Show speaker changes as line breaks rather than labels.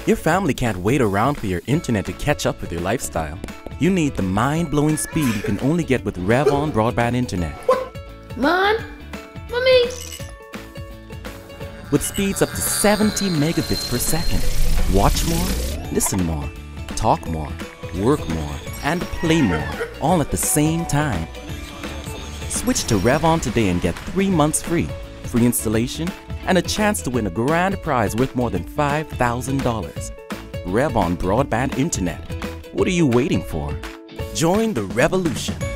Your family can't wait around for your internet to catch up with your lifestyle. You need the mind-blowing speed you can only get with REVON broadband internet.
Mom? Mommy?
With speeds up to 70 megabits per second. Watch more, listen more, talk more, work more, and play more, all at the same time. Switch to REVON today and get 3 months free installation, and a chance to win a grand prize worth more than $5,000. REVON broadband internet. What are you waiting for? Join the revolution.